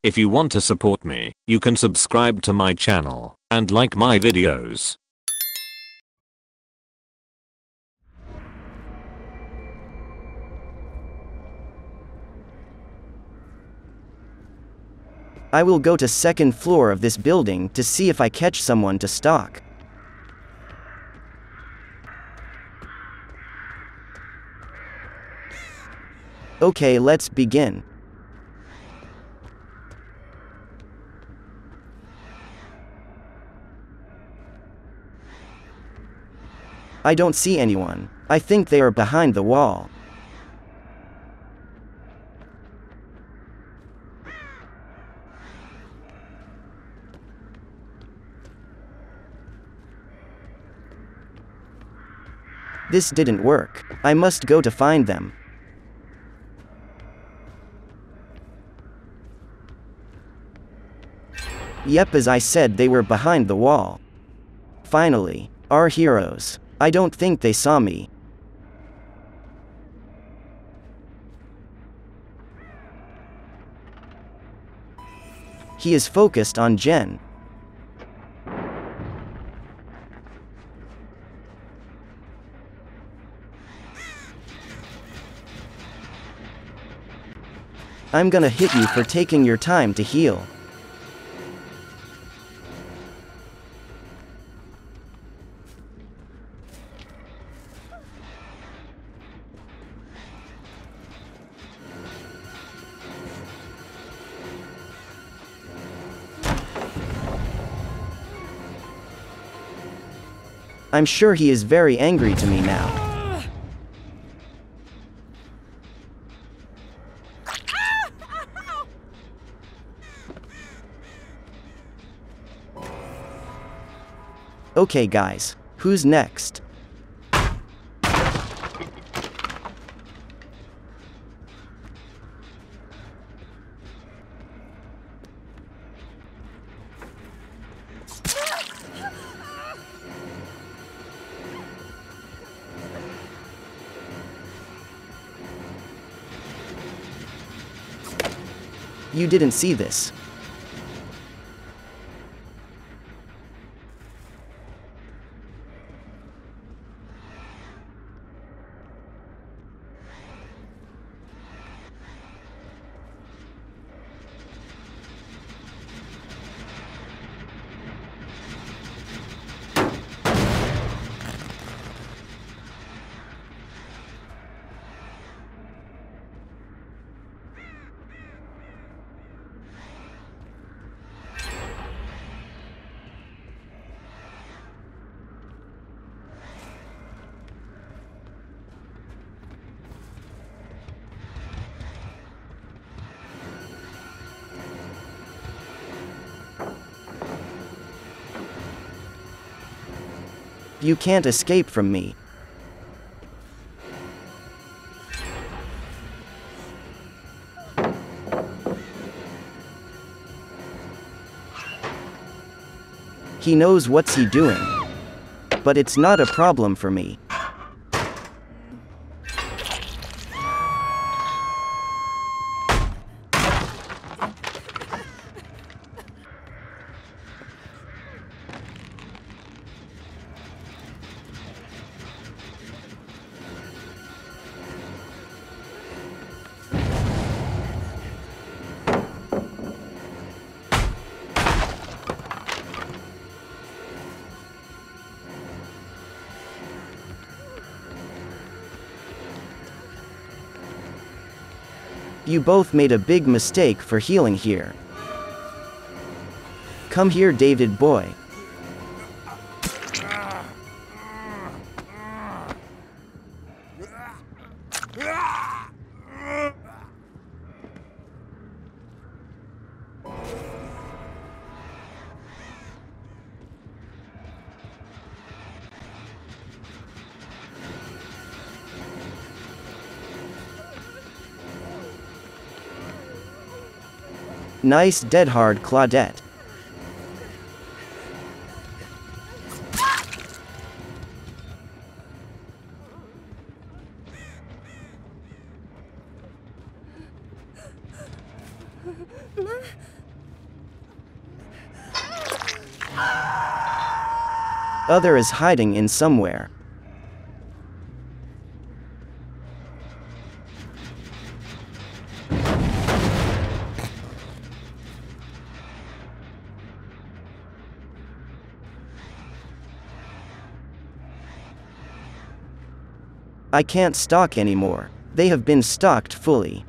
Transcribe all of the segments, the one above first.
If you want to support me, you can subscribe to my channel and like my videos. I will go to second floor of this building to see if I catch someone to stalk. Okay, let's begin. I don't see anyone. I think they are behind the wall. This didn't work. I must go to find them. Yep, as I said, they were behind the wall. Finally, our heroes. I don't think they saw me. He is focused on Jen. I'm gonna hit you for taking your time to heal. I'm sure he is very angry to me now. Okay guys, who's next? You didn't see this. You can't escape from me. He knows what's he doing. But it's not a problem for me. You both made a big mistake for healing here. Come here, David boy. Nice dead hard, Claudette. other is hiding in somewhere. I can't stalk anymore. They have been stalked fully.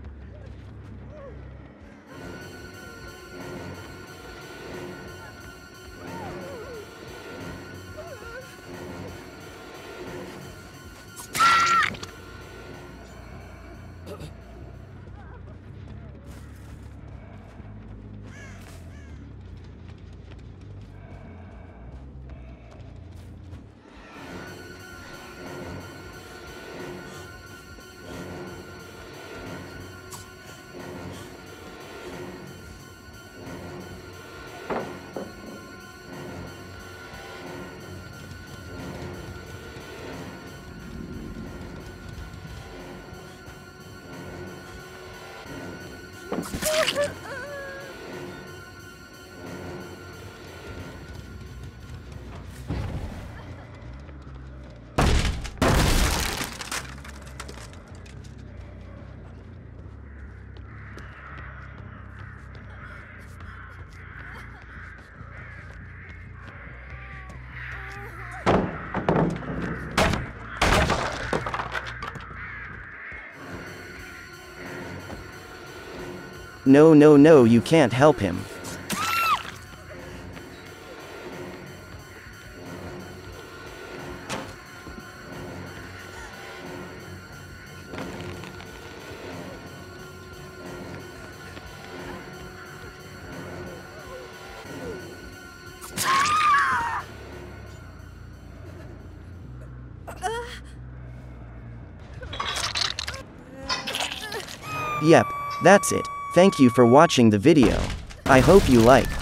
No, no, no, you can't help him. Yep, that's it. Thank you for watching the video. I hope you like.